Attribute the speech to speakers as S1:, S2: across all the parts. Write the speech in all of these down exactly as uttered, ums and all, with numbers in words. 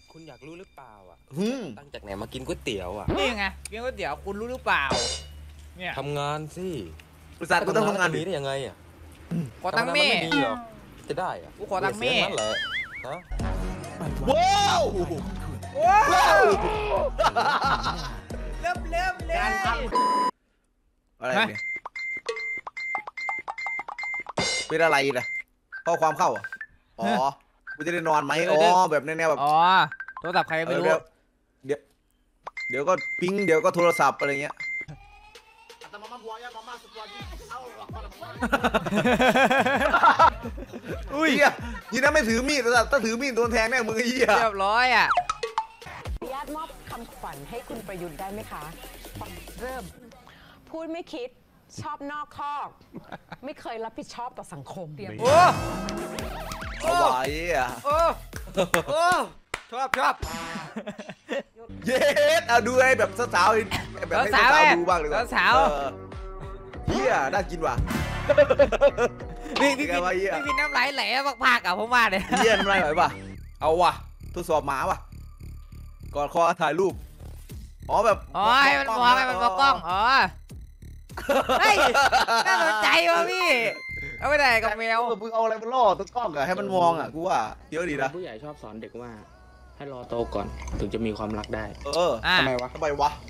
S1: คุณอยากรู้หรือเปล่าอ่ะ
S2: ฮึ
S1: ตั้งจากไหนมากินก๋วยเตี๋ยวอ่ะ
S3: นี่ไงกินก๋วยเตี๋ยวคุณรู้หรือเปล่าเนี่ย
S1: ทำงานสิ
S2: บริษัทกูต้องทำงาน
S1: นี้ได้ยังไงอ่ะ
S3: ขอตังค์แม่
S1: ไม่มีหรอจะได้อ่ะ
S3: กูขอตังค์แม่
S1: นั่นแหละฮะ
S2: ว้าว
S3: ว้าวเริ่มเริ่มเลย
S2: อะไรเนี่ยเป็นอะไรนะข้อความเข้าอ่ะอ๋อกูจะได้นอนไหมอ๋อแบบแนวแบบ
S3: อ๋อโทรศัพท์ใครไม่รู้
S2: เดี๋ยวเดี๋ยวก็ปิ๊งเดี๋ยวก็โทรศัพท์อะไรเงี้ยอุ้ยยี่น่าไม่ถือมีดแต่ถ้าถือมีดโดนแทงแน่มือเหี้ย
S3: เรียบร้อยอ่ะ
S4: อนุญาตมอบคำขวัญให้คุณประยุทธ์ได้ไหมคะเริ่มพูดไม่คิดชอบนอกคอกไม่เคยรับผิดชอบต่อสังคม
S3: โอ้
S2: เอาไว้อ่ะ
S3: โอ้โอ้ชอบชอบ
S2: เย็ดเอาดูไอ้แบบสาวๆแบบให้สาวดูบ้างเลย
S3: สาว
S2: เฮียน่ากินว่ะ
S3: พี่พี่พี่พี่น้ำไหลไหลมากๆอ่ะผมว่าเนี่ย
S2: เฮียน้ำไหลไหลป่ะเอาว่ะทดสอบหมาว่ะกอดคอถ่ายรูปอ๋อแบบ
S3: อ๋อให้มันมองให้มันมองกล้องอ๋อเฮ้ยน่าสนใจว่ะพี่เอาไม่ได้กับแมว
S2: มึงเอาอะไรมาล่อตัวกล้องอะให้มันมองอะกูว่าเยอะดีนะ
S1: ผู้ใหญ่ชอบสอนเด็กว่าให้รอโตก่อนถึงจะมีความรักได้
S2: เออทำไมวะทำไมวะ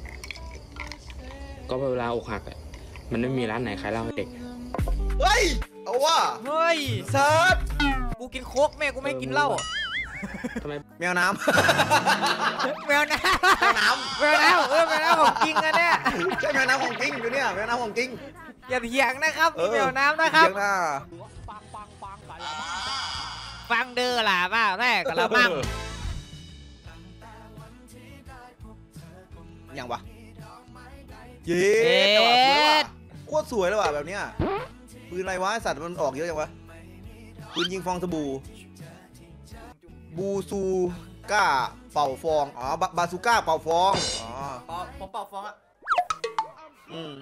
S1: ก็เวลาอกหักอะมันไม่มีร้านไหนขายเหล้าให้เด็ก
S2: เฮ้ยเอาว่ะ
S3: เฮ้ย
S2: เซิร์ฟ
S3: กูกินโค้กแม่กูไม่กินเหล้า
S2: ทำไมแมวน้
S3: ำแมวน้ำแมวน้ำเออแมวน้ำของจริงอะเนี่ย
S2: ใช่แมวน้ำของจริงอยู่เนี่ยแมวน้ำของจริง
S3: อย่าเถียงนะครับแมวน้ำนะครับฟังเด้อล่ะป้าแม่กะละมัง
S2: อย่างวะเย็ดโคตรสวยเลยว่ะแบบเนี้ยปืนอะไรวะสัตว์มันออกเยอะจังวะปืนยิงฟองสบู่บูซูก้าเป่าฟองอ๋อบาซูก้าเป่าฟองอ๋อ
S3: ผมเป่าฟองอ่ะ
S2: อืม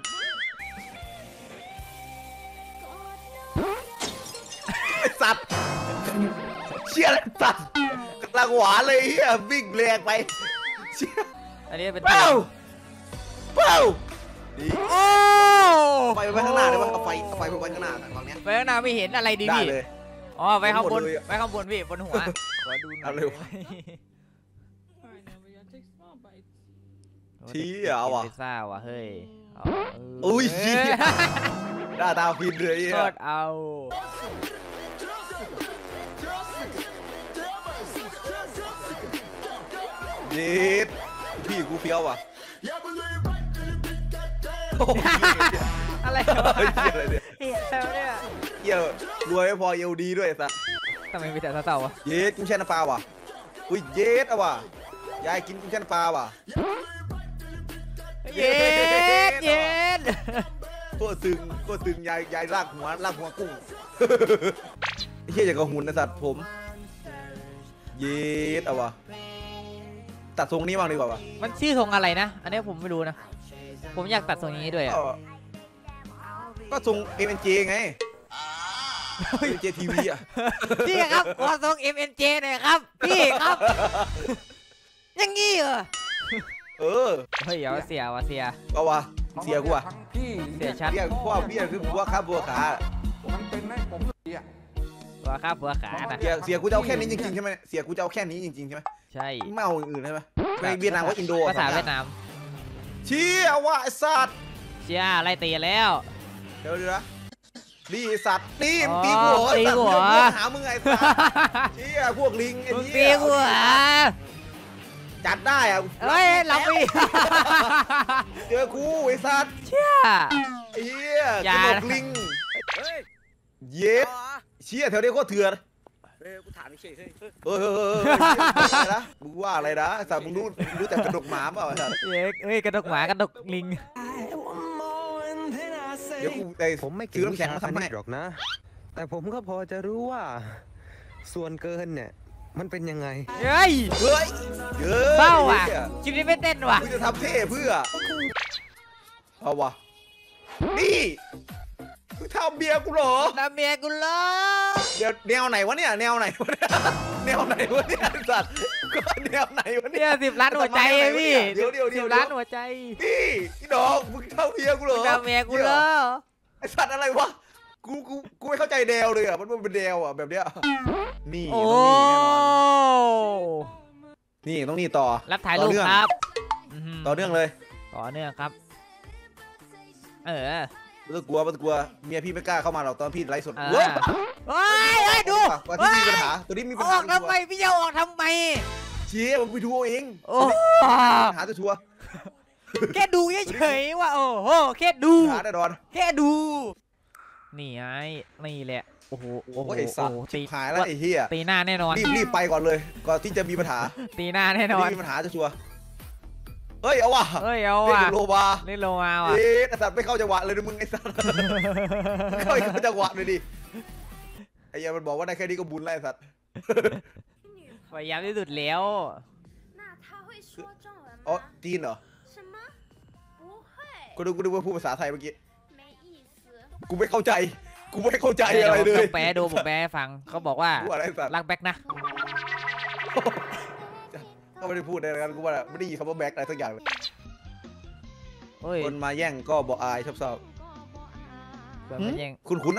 S2: ไอสัตว์เชี่ยอะไรสัตว์กำลังหวานเลยเฮียวิ่งแรงไปเชี่ย
S3: อันนี้เป็น
S2: เป้าเป้า
S3: โอ้
S2: ไฟไปข้างหน้าเลยว่าเอาไฟเอาไฟไปข้างหน้าตอนนี้
S3: ไปข้างหน้าไม่เห็นอะไรดีพี่อ๋อไปข้างบนไปข้างบนพี่บนหัวขอดูหน่อย
S2: เร็วชี้เอาว่ะ
S3: ซ่าว่ะเฮ้ย
S2: อุ้ยหน้าตาพินเลย
S3: โคตรเอา
S2: เย็ดพี่กูเฟี้ยวว่ะ
S3: อะไร
S2: เหี้ยอะไรเนี่ย
S3: เหี้ยอะไรเนี่ย
S2: เหี้ยรวยไม่พอเอวดีด้วยสัส
S3: ทำไมมีแต่เต่าๆวะ
S2: เย็ดกุ้งแช่น้ำปลาว่ะอุ้ยเย็ดอะว่ะยายกินกุ้งแช่น้ำปลาว่ะ
S3: เย็ดเย็ด
S2: โคตรตึงโคตรตึงยายยายลากหัวลากหัวกุ้งเฮียอย่างกับหุ่นนะสัตว์ผมเย็ดอะว่ะตัดทรงนี้บ้างดีกว่าวะ
S3: มันชื่อทรงอะไรนะอันนี้ผมไม่รู้นะผมอยากตัดทรงนี้ด้วยอ่ะ
S2: ก็ทรง เอ็ม เอ็น เจ ไง เอ็ม เอ็น เจ ที วี อ่ะ
S3: พี่ครับขอทรง เอ็ม เอ็น เจ หน่อยครับพี่ครับยังงี้เหรอ
S2: เออ
S3: เฮ้ยอย่าเสียวะเสีย
S2: เอาวะเสียกูอ่ะ
S3: เสียชัด
S2: เบี้ยพวกเบี้ยคือบัวขาบัวขา
S5: มันเป็นไหมผมเสีย
S3: บัวขาบัวขา
S2: เสียเสียกูจะเอาแค่นี้จริงๆใช่ไหมเสียกูจะเอาแค่นี้จริงๆใช่ไหม
S3: ใช่
S2: ไม่เอาอื่นใช่ไหมในเวียดนามว่าอินโด
S3: ภาษาเวียดนาม
S2: เชี่ยว่ะไอสัตว์
S3: เชี่ยไล่ตีแล้ว
S2: เดี๋ยวเดี๋ยวดีสัตว์ตีมตีหัว
S3: ตีหัว
S2: หามึงไงสัตว์เชี่ยพวกลิงไอ้นี่
S3: ตีหัว
S2: จัดได้อะ
S3: เฮ้ยหลับอี
S2: เจอกูไอสัตว์
S3: เชี่ย
S2: เฮียกระโดดลิงเย็ดเชี่ยแถวนี้โคตรเถื่อน
S1: เฮ้ยกูถามไม่ใช่เฮ้ย
S2: เออเออนะมึงว่าอะไรนะสัตว์มึงรู้รู้แต่กระดกหมาเปล่าสัตว์
S3: เฮ้ยกระดกหมากระดกลิง
S2: เดี๋ยวกูไอ้
S6: ผมไม่เก่งวิชาคณิตหรอกนะแต่ผมก็พอจะรู้ว่าส่วนเกินเนี่ยมันเป็นยังไง
S3: เฮ้ย
S2: เฮ้ยเฮ้ย
S3: เบ้าอ่ะคลิปนี้ไม่เต้นว่ะ
S2: มึงจะทำเท่เพื่อเอาวะนี่มึงทำเบียร์กูเหรอ
S3: ทำเบียร์กูเหรอ
S2: เดี๋ยวแนวไหนวะเนี่ยแนวไหนวะเนี่ยแนวไหนวะเนี่ยไอ้สัตว์ก็แนวไหนวะเนี่
S3: เนี่ย ยสิบล้านหัวใจเองพี่
S2: เดี๋ยวเดี๋ยวเดี๋
S3: สิ
S2: ยว
S3: บล้านหัวใจ
S2: นี่พี่ดอกมึงเท่าเมียกูเหรอ
S3: ดาวเมียกูเหรอ
S2: ไอสัตว์อะไรวะกูกูกูไม่เข้าใจแนวเลยอ่ะมันเป็นแนวอ่ะแบบเนี้ยนี่
S3: โอ้
S2: ต้องนี่แน่นอนนี่ต้องนี่ต่อ
S3: รับถ่ายรูป
S2: ต่อเนื่อง
S3: ครับม
S2: ต่อเนื่องเลย
S3: ต่อเนื่องครับ เออ
S2: ไม่ต้องกลัวไม่ต้องกลัวเมียพี่ไม่กล้าเข้ามาหรอกตอนพี่ไลฟ์สด
S3: เออ
S2: เว้ย
S3: เฮ้ยเฮ้ยดู
S2: ก่อนที่มีปัญหาตัวนี้มีปัญ
S3: อ
S2: หา
S3: อกทำไมพี่จะออกทำไม
S2: เชี่ยมึงไปดูเอาเอง
S3: โอ้
S2: ปัญหาจะชัวร์
S3: แค่ดูเฉยๆว่าโอ้โหแค่ดู
S2: ปัญหาแน่นอน
S3: แค่ดู นี่ไงนี่แหละโอ้โหโอ้โห
S2: โอ้ยไอ้สัตว์
S3: โอ้โห
S2: ชิบหายแล้วไอ้เหี้ย
S3: ตีหน้าแน่นอน
S2: รีบรีบไปก่อนเลยก่อนที่จะมีปัญหา
S3: ตีหน้าแน่นอน
S2: รีบมีปัญหาจะชัวร์เฮ้ยเอาว่ะ
S3: เฮ้ยเอา
S2: เล่น
S3: ว่ะ
S2: กับโลบา
S3: เล่นโลมาว่ะ
S2: เอ๊ะไอ้สัตว์ไม่เข้าจังหวะเลยนะมึงไอ้สัตว์ไม่เข้าจังหวะเลยดิไอ้เหี้ยมันบอกว่าได้แค่นี้ก็บุญแล้วไอ้สัตว์
S3: พยายามที่สุดแล้ว
S7: 那他会说中文
S2: อ๋อ
S7: 吗？
S2: จีนเหรอ
S7: 什么？不会，
S2: กูนึกกูนึกว่าพูดภาษาไทยเมื่อกี้
S7: 没意思。
S2: กูไม่เข้าใจ กูไม่เข้าใจอะไรเล
S3: ต้
S2: ย
S3: องแปลดูผมแปลให้ฟังเขาบอกว่า
S2: พูดอะไรสัตว์
S3: รักแบ็คนะ
S2: ก็ไม่ได้พูดอะไรกันกูว่าไม่ได้ยินคำว่าแบ็คอะไรสักอย่างเลย
S3: เฮ้ย
S2: คนมาแย่งก็บอกอายชอบชอบ
S3: แบบมันยัง
S2: คุณคุณนะ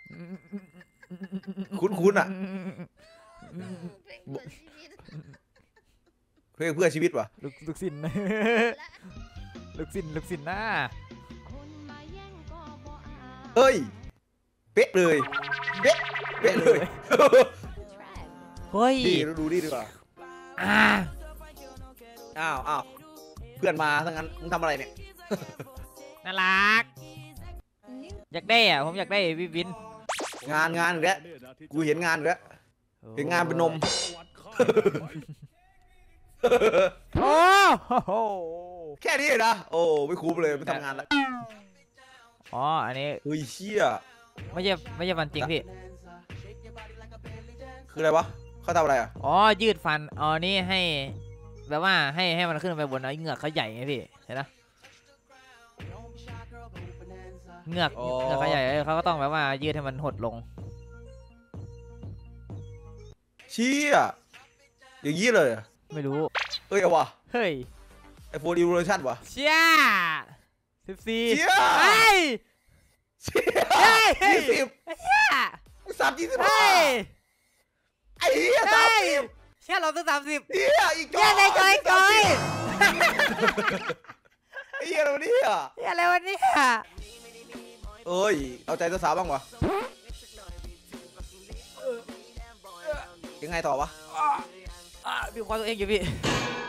S2: คุ้นคุ้นอ่ะเพื่อเพื่อชีวิตวะ
S3: ลูกลูกสิน ลูกสินลูกสินหน้า
S2: เฮ้ย เป๊ะเลย เป๊ะ เป๊ะเลย
S3: เฮ้ย
S2: ดีดูดีดีกว่า
S3: อ่า
S2: อ้าวอ้าวเพื่อนมาทั้งนั้นมึงทำอะไรเนี่ย
S3: น่ารัก อยากได้อ่ะผมอยากได้วิวิน
S2: งานงานอีกแล้วกูเห็นงานอีกแล้วเห็นงานเป็นนม
S3: โอ้โห
S2: แค่นี้นะ โอ้ไม่คุ้มเลยไม่ทำงานละ
S3: อ๋ออันนี้
S2: เฮ้ยเชี่ย
S3: ไม่ใช่ไม่ใช่ฟันจริงพี่
S2: คืออะไรวะเขาทำอะไรอ่ะ
S3: อ๋อยืดฟันอ๋อนี่ให้แบบว่าให้ให้มันขึ้นไปบนไอ้เหงือกเขาใหญ่ไงพี่เห็นนะเหงือกเหงือกเขาใหญ่เออเขาก็ต้องแบบว่ายืดให้มันหดลง
S2: เชี่ยอย่างนี้เลยอะ
S3: ไม่รู้
S2: เอ้ยเอาวะ
S3: เฮ้ย
S2: ไอโฟนอีโวลูชั่นวะ
S3: เชี่ยสิบสี่
S2: เชี่ย
S3: เฮ้ย
S2: เชี่ย
S3: เฮ้ย
S2: ยี่สิบ
S3: เชี่ย
S2: สามยี่สิบ
S3: เฮ้
S2: ห้าย ไอ้เหี้ยสาม
S3: เฮ้ย
S2: สิบ
S3: เชี่ยเราซื้อสามสิบ
S2: เหี้ยอีก
S3: เชี่ยในจอยจอย
S2: ไอ้เหี้ยอะไรวะเนี่ย
S3: เชี่ยอะไรวันนี้
S2: เอ้ยเอาใจสาวๆบ้างวะยังไงต่อวะ
S3: มีความตัวเองอยู่พี่